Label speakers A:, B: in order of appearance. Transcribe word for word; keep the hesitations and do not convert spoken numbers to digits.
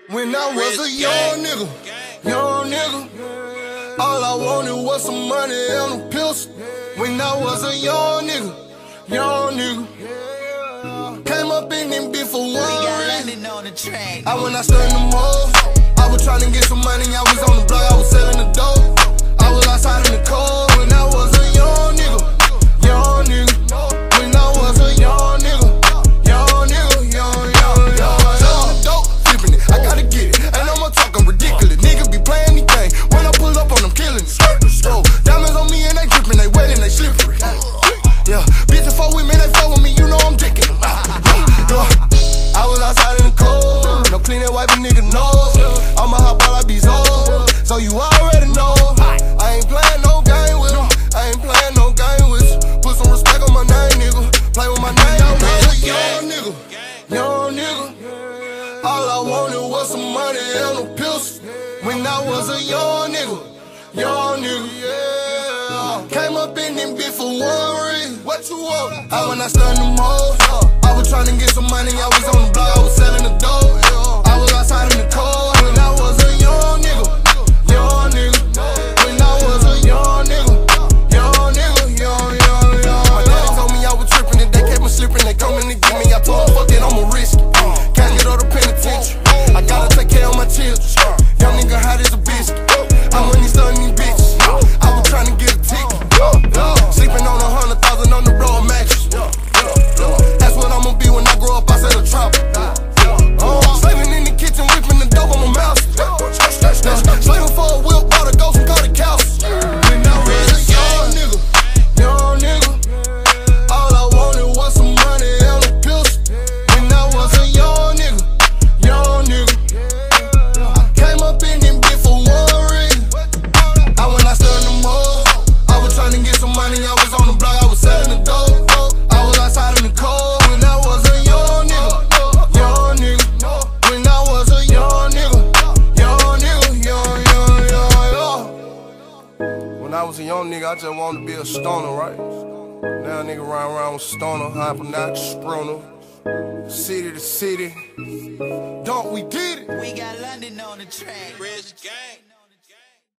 A: When I was a young nigga, young nigga, all I wanted was some money and a pistol. When I was a young nigga, young nigga, came up in them bitch for one reason. I when I stood in the mall, I was trying to get some money. I was on the block, I was selling the dope. I was outside in the cold when I was a young nigga, young nigga. When I was a young nigga, young nigga, young, young, young, selling the dope, flipping it. I gotta get it. Ain't no more talking ridiculous. Niggas be playing anything. When I pull up on them, killing it. Oh, diamonds on me and they dripping, they wet and they slippery. Yeah, bitches fuck with me, they fuck with me. You know I'm dicking them. I was outside in the cold, no clean and wipe a nigga nose. I'm a hot ball, I be so. So you already know. I ain't playing no game with them. I ain't playing no game with you. Put some respect on my name, nigga. Play with my name. I was a young nigga, young nigga. All I wanted was some money and a pistol. When I was a young nigga, young nigga, yeah. Came up in them bitch for one reason. What you want? I when I stood in the mall, I was trying to get some money. I was on the block, I was selling the dope. I was outside in the cold when I was a young nigga, young nigga. When I was a young nigga, young nigga, young, young, young. My daddy told me I was tripping and they kept me slipping. They coming to get me. I told them fuck it, I'ma risk it. Can't get out of penitentiary. I gotta take care of my children. Young nigga hot as a bitch. I'm when he stunning these bitches. I was trying to get a ticket. Sleeping on a hundred thousand on the road mattress. That's what I'ma be when I grow up. I said a trap. Slaving in the kitchen, whipping the dope on my mouse. Slaving for a wheel, bought a ghost and called it couch. When I was a young nigga, young nigga, all I wanted was some money and a pistol. When I was a young nigga, young nigga, came up in them bitch for one reason. I when I stood in the mall, I was trying to get some money. I was on the block, I was selling the dope. I was outside in the cold when I was a young nigga, young nigga. When I was a young nigga, young nigga, young, young, young, young. When I was a young nigga, I just wanted to be a stoner, right? Now a nigga run around with stoner, hypnotic, spooner. City to city, don't we did it?
B: We got London on the track. Rich gang.